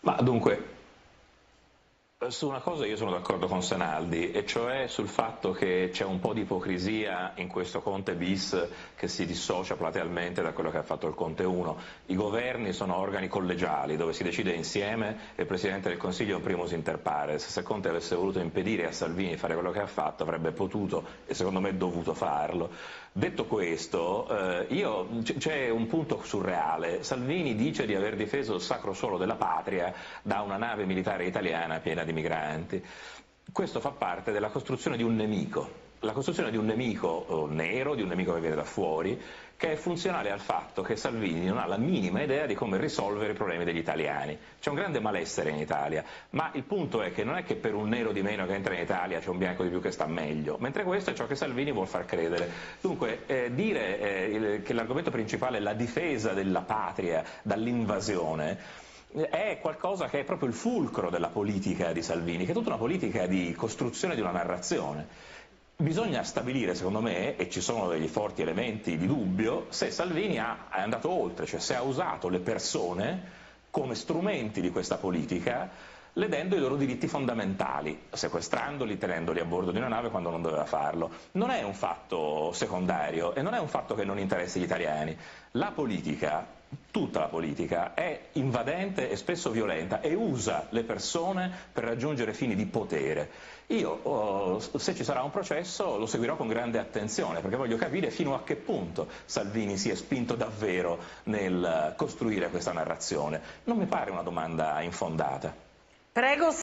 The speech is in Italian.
Ma dunque, su una cosa io sono d'accordo con Sanaldi, e cioè sul fatto che c'è un po' di ipocrisia in questo Conte bis che si dissocia platealmente da quello che ha fatto il Conte 1. I governi sono organi collegiali dove si decide insieme e il Presidente del Consiglio è un primus inter pares. Se Conte avesse voluto impedire a Salvini di fare quello che ha fatto avrebbe potuto e secondo me dovuto farlo. Detto questo, c'è un punto surreale. Salvini dice di aver difeso il sacro suolo della patria da una nave militare italiana piena di migranti. Questo fa parte della costruzione di un nemico, la costruzione di un nemico nero, di un nemico che viene da fuori, che è funzionale al fatto che Salvini non ha la minima idea di come risolvere i problemi degli italiani. C'è un grande malessere in Italia, ma il punto è che non è che per un nero di meno che entra in Italia c'è un bianco di più che sta meglio, mentre questo è ciò che Salvini vuol far credere. Dunque, dire che l'argomento principale è la difesa della patria dall'invasione è qualcosa che è proprio il fulcro della politica di Salvini, che è tutta una politica di costruzione di una narrazione. Bisogna stabilire, secondo me, e ci sono degli forti elementi di dubbio, se Salvini è andato oltre, cioè se ha usato le persone come strumenti di questa politica, ledendo i loro diritti fondamentali, sequestrandoli, tenendoli a bordo di una nave quando non doveva farlo. Non è un fatto secondario e non è un fatto che non interessi gli italiani. La politica, tutta la politica, è invadente e spesso violenta e usa le persone per raggiungere fini di potere. Io, se ci sarà un processo, lo seguirò con grande attenzione, perché voglio capire fino a che punto Salvini si è spinto davvero nel costruire questa narrazione. Non mi pare una domanda infondata. Prego.